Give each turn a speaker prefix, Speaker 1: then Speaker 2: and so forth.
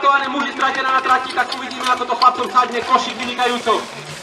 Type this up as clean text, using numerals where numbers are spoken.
Speaker 1: diskvalifikované muži ztratené na trati, tak uvidíme, ako to chlapcom sadne. Košík vynikajúco.